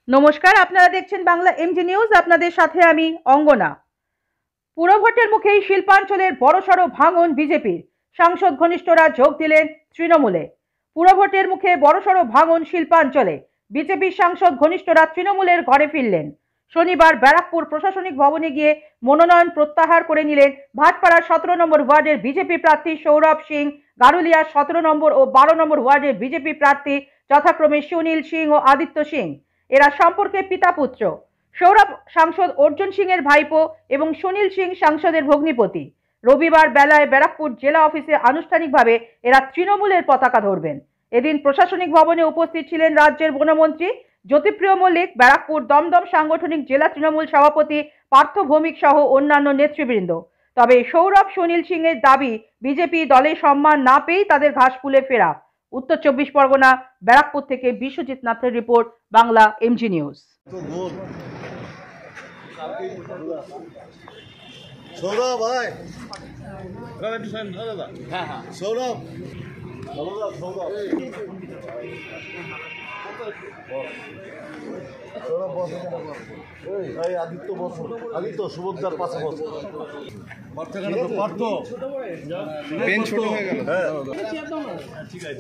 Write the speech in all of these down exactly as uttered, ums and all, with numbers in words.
নমস্কার, আপনারা দেখছেন বাংলা এমজি নিউজ। আপনাদের সাথে আমি অঙ্গনা। পুরভোটের মুখেই শিল্পাঞ্চলের বড়সড় ভাঙন বিজেপির। সাংসদ ঘনিষ্ঠরা যোগ দিলেন তৃণমূলে। পুরভোটের মুখে বড়সড় ভাঙন শিল্পাঞ্চলে। বিজেপির সাংসদ ঘনিষ্ঠরা তৃণমূলের ঘরে ফিরলেন। শনিবার ব্যারাকপুর প্রশাসনিক ভবনে গিয়ে মনোনয়ন প্রত্যাহার করে নিলেন ভাটপাড়ার সতেরো নম্বর ওয়ার্ডের বিজেপি প্রার্থী সৌরভ সিং, গারুলিয়ার সতেরো নম্বর ও বারো নম্বর ওয়ার্ডের বিজেপি প্রার্থী যথাক্রমে সুনীল সিং ও আদিত্য সিং। এরা সম্পর্কে পিতা পুত্র। সৌরভ সাংসদ অর্জুন সিং এর ভাইপো এবং সুনীল সিং সাংসদের ভগ্নিপতি। রবিবার বেলায় ব্যারাকপুর জেলা অফিসে আনুষ্ঠানিকভাবে এরা তৃণমূলের পতাকা ধরবেন। এদিন প্রশাসনিক ভবনে উপস্থিত ছিলেন রাজ্যের বনমন্ত্রী জ্যোতিপ্রিয় মল্লিক, ব্যারাকপুর দমদম সাংগঠনিক জেলা তৃণমূল সভাপতি পার্থ ভৌমিক সহ অন্যান্য নেতৃবৃন্দ। তবে সৌরভ সুনীল সিং এর দাবি, বিজেপি দলে সম্মান না পেয়েই তাদের ঘাসফুলে ফেরা। উত্তর চব্বিশ পরগনা, ব্যারাকপুর থেকে বিশ্বজিৎ নাথের রিপোর্ট, বাংলা এমজি নিউজ। সৌরভ ভাই, সৌরভ আদিত্য বস, আদিত্য সুভদ্রার পাশে বস। পার্থ পেন ছোট হয়ে গেল। হ্যাঁ ঠিক আছে,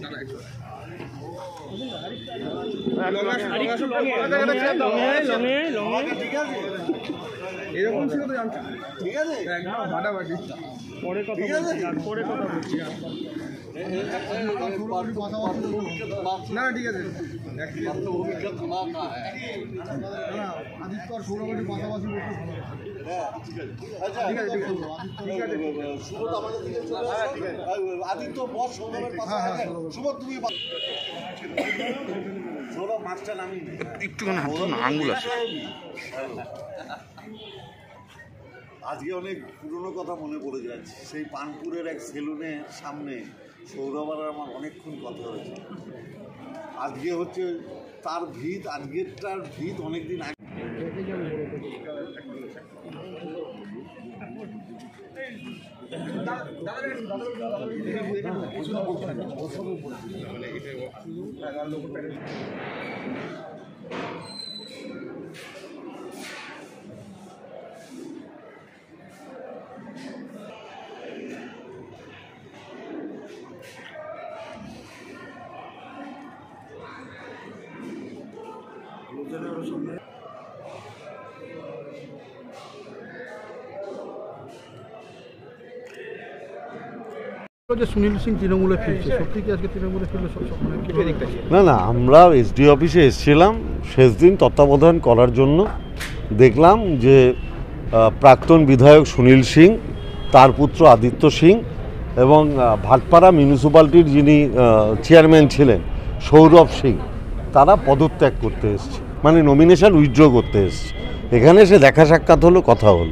এরকম ছিল তো জানছি। ঠিক আছে, ফাটাফাটি পরে কথা বলছি, পরে কথা বলছি। না ঠিক আছে, আদিত্য আর সৌরভের পাশাপাশি আদিত্য বস সৌরভের পাশাপাশি। সুবোধ তুমি সৌরভ মাছটা নামি একটুখানি আঙ্গুল আছে। আজকে অনেক পুরনো কথা মনে পড়ে যাচ্ছে। সেই পানপুরের এক সেলুনের সামনে সৌরভ আর আমার অনেকক্ষণ কথা হয়েছে। আজকে হচ্ছে তার ভিত, আজকেরটার ভিত অনেকদিন আগে। সুনীল সিং তৃণমূলে ফিরছে, সত্যি কি আজকে তৃণমূলে ফিরলো? না না, আমরা এসডি অফিসে এসেছিলাম শেষ দিন তত্ত্বাবধান করার জন্য। দেখলাম যে প্রাক্তন বিধায়ক সুনীল সিং, তার পুত্র আদিত্য সিং এবং ভাটপাড়া মিউনিসিপ্যালিটির যিনি চেয়ারম্যান ছিলেন সৌরভ সিং, তারা পদত্যাগ করতে এসছে, মানে নমিনেশন উইথড্র করতে এসছে। এখানে এসে দেখা সাক্ষাৎ হলো, কথা হলো।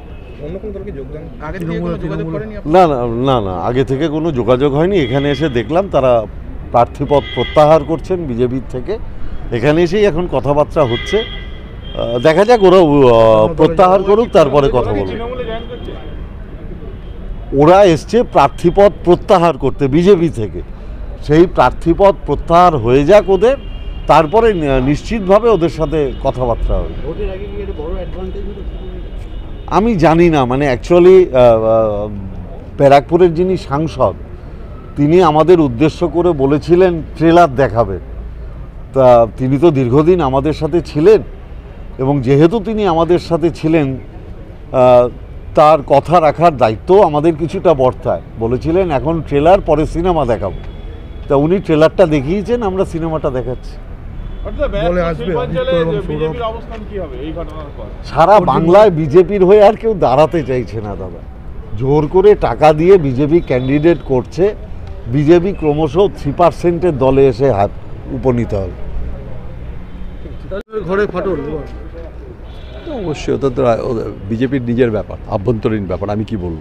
না না না না আগে থেকে কোনো যোগাযোগ হয়নি। এখানে এসে দেখলাম তারা প্রার্থীপদ প্রত্যাহার করছেন বিজেপির থেকে। এখানে এসেই এখন কথাবার্তা হচ্ছে। দেখা যাক, ওরা প্রত্যাহার করুক, তারপরে কথা বলবো। ওরা এসছে প্রার্থীপদ প্রত্যাহার করতে বিজেপি থেকে। সেই প্রার্থীপদ প্রত্যাহার হয়ে যাক ওদের, তারপরে নিশ্চিতভাবে ওদের সাথে কথাবার্তা হবে। আমি জানি না, মানে অ্যাকচুয়ালি ব্যারাকপুরের যিনি সাংসদ, তিনি আমাদের উদ্দেশ্য করে বলেছিলেন ট্রেলার দেখাবেন। তা তিনি তো দীর্ঘদিন আমাদের সাথে ছিলেন, এবং যেহেতু তিনি আমাদের সাথে ছিলেন, তার কথা রাখার দায়িত্ব আমাদের কিছুটা বর্তায়। বলেছিলেন এখন ট্রেলার, পরে সিনেমা দেখাবো। তা উনি ট্রেলারটা দেখিয়েছেন, আমরা সিনেমাটা দেখাচ্ছি। সারা বাংলায় বিজেপির হয়ে আর কেউ দাঁড়াতে চাইছে না দাদা। জোর করে টাকা দিয়ে বিজেপি ক্যান্ডিডেট করছে। বিজেপি ক্রমশ থ্রি পার্সেন্টের দলে এসে হাত উপনীত হবে। ঘরে ফাটল অবশ্যই, ওটা তো বিজেপির নিজের ব্যাপার, আভ্যন্তরীণ ব্যাপার। আমি কি বলবো?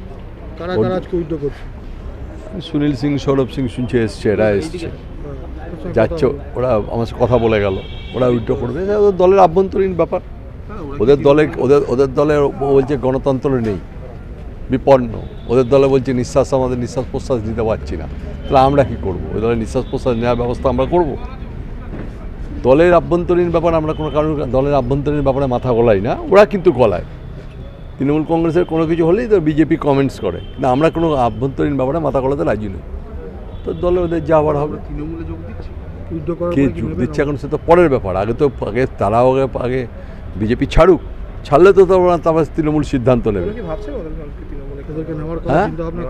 সুনীল সিং, সৌরভ সিং শুনছে এসছে, এরা এসছে যাচ্ছে, ওরা আমার সাথে কথা বলে গেল, ওরা উইথড্র করবে। ওদের দলের আভ্যন্তরীণ ব্যাপার। ওদের দলে ওদের ওদের দলে বলছে গণতন্ত্র নেই, বিপন্ন। ওদের দলে বলছে নিঃশ্বাস, আমাদের নিঃশ্বাস প্রশ্বাস দিতে পারছি না। তাহলে আমরা কী করবো? ওই দলে নিঃশ্বাস প্রশ্বাস নেওয়ার ব্যবস্থা আমরা করবো। দলের আভ্যন্তরীণ ব্যাপার আমরা কোনো কারণ দলের আভ্যন্তরীণ ব্যাপারে মাথা গলাই না, ওরা কিন্তু গলায়। তৃণমূল কংগ্রেসের কোনো কিছু হলেই তো বিজেপি কমেন্টস করে, না আমরা কোনো আভ্যন্তরীণ ব্যাপারে মাথা গলাতে রাজি নই। তো দলে ওদের যা আবার হবে। তৃণমূলে যোগ দিচ্ছে কে যোগ দিচ্ছে এখন সে তো পরের ব্যাপার। আগে তো আগে তারাও আগে আগে বিজেপি ছাড়ুক, ছাড়লে তো তারপর তৃণমূল সিদ্ধান্ত নেবে। হ্যাঁ,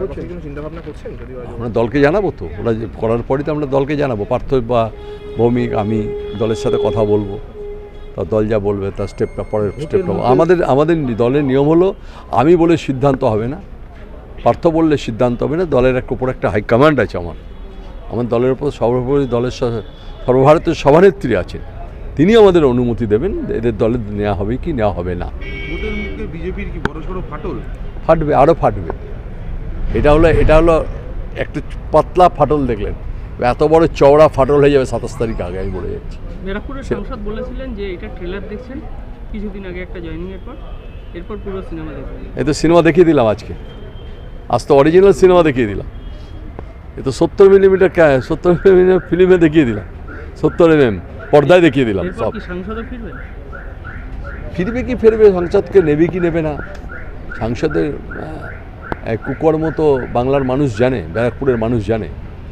আমরা দলকে জানাবো তো, ওরা করার পরই তো আমরা দলকে জানাবো। পার্থ বা ভৌমিক আমি দলের সাথে কথা বলবো, তা দল যা বলবে তার স্টেপটা পরের স্টেপটা। আমাদের আমাদের দলের নিয়ম হলো আমি বলে সিদ্ধান্ত হবে না, পার্থ বললে সিদ্ধান্ত হবে না। দলের এক উপর একটা হাইকমান্ড আছে, আমার আমার দলের উপর সর্বোপরি দলের সর্বভারতীয় সভানেত্রী আছেন, তিনি আমাদের অনুমতি দেবেন এদের দলে নেওয়া হবে কি নেওয়া হবে না। বিজেপির কি বড়সড় ফাটল? ফাটবে, আরও ফাটবে। এটা হলো এটা হলো একটা পাতলা ফাটল দেখলেন, এত বড় চওড়া ফাটল হয়ে যাবে সাতাশ তারিখ আগে, আমি বলে যাচ্ছি। ব্যারাকপুরের সাংসদ বলেছিলেন যে এটা ট্রেলার দেখছেন কিছুদিন আগে একটা জয়েনিং এর পর, এরপর পুরো সিনেমা দেখবেন। এই তো সিনেমা দেখিয়ে দিলাম আজকে, আজ তো অরিজিনাল সিনেমা দেখিয়ে দিলাম। এ তো সত্তর মিলিমিটার সত্তর মিলিমিটার ফিল্মে দেখিয়ে দিলাম, সত্তর এম এম পর্দায় দেখিয়ে দিলাম সব। সাংসদও ফিরবে? ফিরবে কি ফিরবে, সাংসদকে নেবে কি নেবে না, সাংসদের কুকর মতো বাংলার মানুষ জানে, ব্যারাকপুরের মানুষ জানে।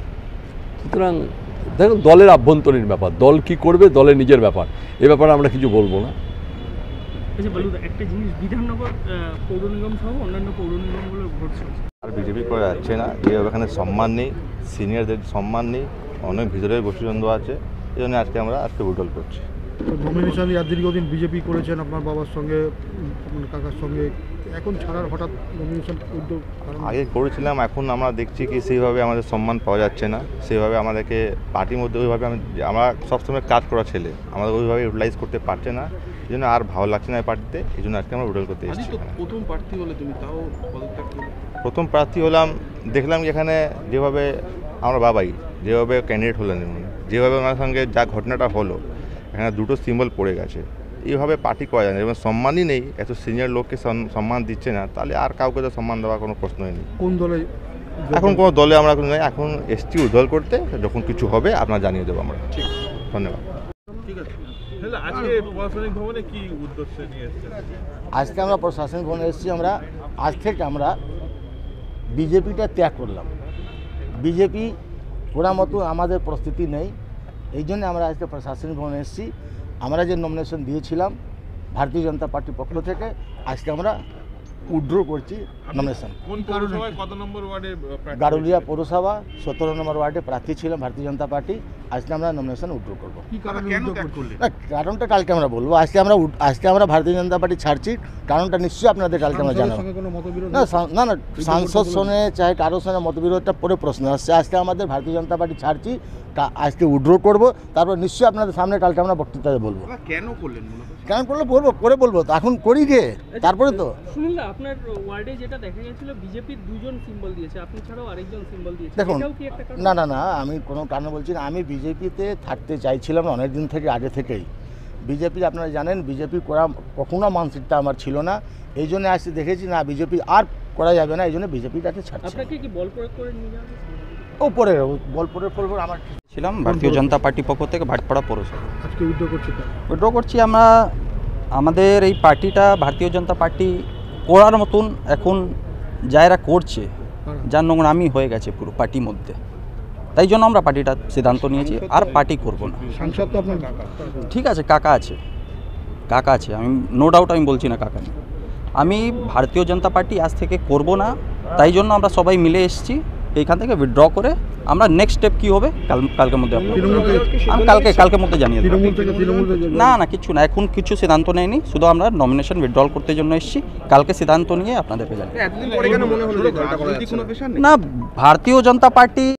সুতরাং দেখুন, দলের আভ্যন্তরীণ ব্যাপার, দল কি করবে দলের নিজের ব্যাপার, এ ব্যাপারে আমরা কিছু বলবো না। আচ্ছা বলুন, একটা জিনিস, বিধাননগর পৌর নিগম সহ অন্যান্য পৌর নিগমগুলোর ভোট চলছে, আর বিজেপি করে যাচ্ছে না, যেভাবে এখানে সম্মান নেই, সিনিয়রদের সম্মান নেই, অনেক ভিতরে গোষ্ঠীদ্বন্দ্ব আছে, এই জন্য আজকে আমরা আজকে উইড্রল করছি। নমিনেশন আর দীর্ঘদিন বিজেপি করেছেন আপনার বাবার সঙ্গে, আপনার কাকার সঙ্গে, এখন ছাড়ার হঠাৎ নমিনেশন উদ্যোগ? আগে করেছিলাম, এখন আমরা দেখছি কি সেইভাবে আমাদের সম্মান পাওয়া যাচ্ছে না, সেইভাবে আমাদেরকে পার্টির মধ্যে ওইভাবে আমি আমরা সবসময় কাজ করা ছেলে, আমাদের ওইভাবে ইউটিলাইজ করতে পারছে না, এই জন্য আর ভালো লাগছে না এই পার্টিতে, এই জন্য আজকে আমরা উইড্রল করতে এসেছি। প্রথম প্রার্থী হলে তুমি তাও পদত্যাগ করলে? প্রথম প্রার্থী হলাম, দেখলাম এখানে যেভাবে আমার বাবাই যেভাবে ক্যান্ডিডেট হলেন, যেভাবে ওনার সঙ্গে যা ঘটনাটা হলো, এখানে দুটো সিম্বল পড়ে গেছে, এইভাবে পার্টি করা যায় না, এবং সম্মানই নেই, এত সিনিয়র লোককে সম্মান দিচ্ছে না, তাহলে আর কাউকে তো সম্মান দেওয়ার কোনো প্রশ্নই নেই। কোন দলে এখন কোনো দলে আমরা কোনো নেই, এখন এসছি উদ্ধার করতে, যখন কিছু হবে আপনার জানিয়ে দেবো আমরা। ঠিক, ধন্যবাদ। ঠিক আছে। আজকে প্রশাসনিক ভবনে কি উদ্দেশ্য নিয়ে এসেছেন? আজকে আমরা প্রশাসনিক ভবনে এসেছি, আমরা আজ থেকে আমরা বিজেপিটা ত্যাগ করলাম, বিজেপি করার মতো আমাদের প্রস্তুতি নেই, এই জন্য আমরা আজকে প্রশাসনিক ভবনে এসেছি। আমরা যে নমিনেশন দিয়েছিলাম ভারতীয় জনতা পার্টির পক্ষ থেকে, আজকে আমরা উইথড্র করছি নমিনেশন। কোন পৌরসভায় কত নম্বর ওয়ার্ডে? গারুলিয়া পৌরসভা সতেরো নম্বর ওয়ার্ডে প্রার্থী ছিলাম ভারতীয় জনতা পার্টি, আজকে আমরা নমিনেশন উইথড্র করবো। কি কারণে উদ্যোগ করলেন? না, কারণটা কালকে আমরা বলবো, আজকে আমরা আজকে আমরা ভারতীয় জনতা পার্টি ছাড়ছি, কারণটা নিশ্চয়ই আপনাদের কালকে আমরা জানাবো। না না না, সাংসদ শোনে চাহে কারোর সঙ্গে মতবিরোধটা পরে প্রশ্ন আসছে, আজকে আমাদের ভারতীয় জনতা পার্টি ছাড়ছি, আজকে উইথড্র করবো, তারপর নিশ্চয়ই আপনাদের সামনে কালকে আমরা বক্তৃতাতে বলবো। কেন করলেন? কেন করলে বলবো, পরে বলবো, তো এখন করি গে, তারপরে তো। সুনীল দা, আপনার ওয়ার্ডে যেটা দেখা গেছিল বিজেপির দুজন সিম্বল দিয়েছে, আপনি ছাড়াও আরেকজন সিম্বল দিয়েছে, দেখুন, এটাও কি একটা কারণ? না না না, আমি কোনো কারণে বলছি না, আমি বিজেপিতে থাকতে চাইছিলাম না অনেক দিন থেকে, আগে থেকেই বিজেপি, আপনারা জানেন বিজেপি করা কখনো মানসিকতা আমার ছিল না, এই জন্য আজকে দেখেছি না বিজেপি আর করা যাবে না, এই জন্য বিজেপিটাকে ছাড়ছি। আপনাকে কি বল প্রয়োগ করে নিয়ে যাবে? ওপরে বল প্রয়োগ করবো আমার ছিলাম ভারতীয় জনতা পার্টির পক্ষ থেকে ভাটপাড়া পৌরসভা। আজকে উইথড্র করছি, উইথড্র করছি আমরা। আমাদের এই পার্টিটা ভারতীয় জনতা পার্টি করার মতন এখন যারা করছে, যার নোংরামি হয়ে গেছে পুরো পার্টির মধ্যে, তাই জন্য আমরা পার্টিটা সিদ্ধান্ত নিয়েছি আর পার্টি করব না। সাংসদ তো আপনার কাকা? ঠিক আছে, কাকা আছে, কাকা আছে, আমি নো ডাউট আমি বলছি না কাকা নেই। আমি ভারতীয় জনতা পার্টি আজ থেকে করব না, তাই জন্য আমরা সবাই মিলে এসেছি, এইখান থেকে উইথড্র করে আমরা নেক্সট স্টেপ কী হবে কাল কালকের মধ্যে আমি কালকে কালকের মধ্যে জানিয়ে দেবো। না না, কিছু না, এখন কিছু সিদ্ধান্ত নেয়নি, শুধু আমরা নমিনেশন উইথড্র করতে জন্য এসেছি, কালকে সিদ্ধান্ত নিয়ে আপনাদেরকে জানিয়ে। না, ভারতীয় জনতা পার্টি